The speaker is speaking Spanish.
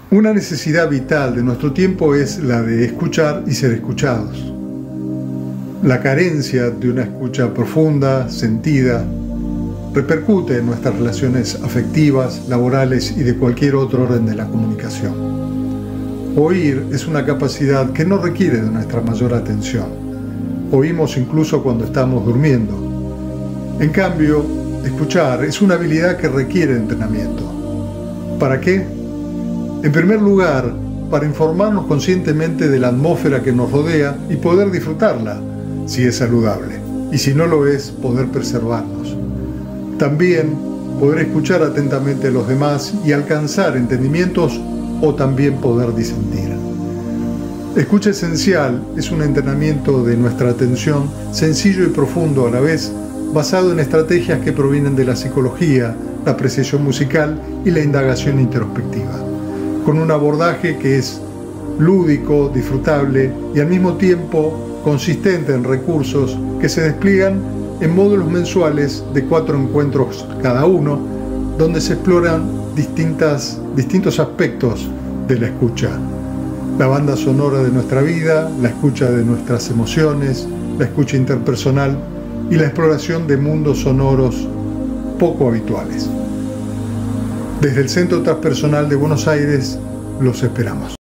Una necesidad vital de nuestro tiempo es la de escuchar y ser escuchados. La carencia de una escucha profunda, sentida, repercute en nuestras relaciones afectivas, laborales y de cualquier otro orden de la comunicación. Oír es una capacidad que no requiere de nuestra mayor atención. Oímos incluso cuando estamos durmiendo. En cambio, escuchar es una habilidad que requiere entrenamiento. ¿Para qué? En primer lugar, para informarnos conscientemente de la atmósfera que nos rodea y poder disfrutarla, si es saludable, y si no lo es, poder preservarnos. También poder escuchar atentamente a los demás y alcanzar entendimientos o también poder disentir. Escucha esencial es un entrenamiento de nuestra atención sencillo y profundo a la vez, basado en estrategias que provienen de la psicología, la apreciación musical y la indagación introspectiva, con un abordaje que es lúdico, disfrutable y al mismo tiempo consistente en recursos que se despliegan en módulos mensuales de 4 encuentros cada uno, donde se exploran distintos aspectos de la escucha. La banda sonora de nuestra vida, la escucha de nuestras emociones, la escucha interpersonal y la exploración de mundos sonoros poco habituales. Desde el Centro Transpersonal de Buenos Aires los esperamos.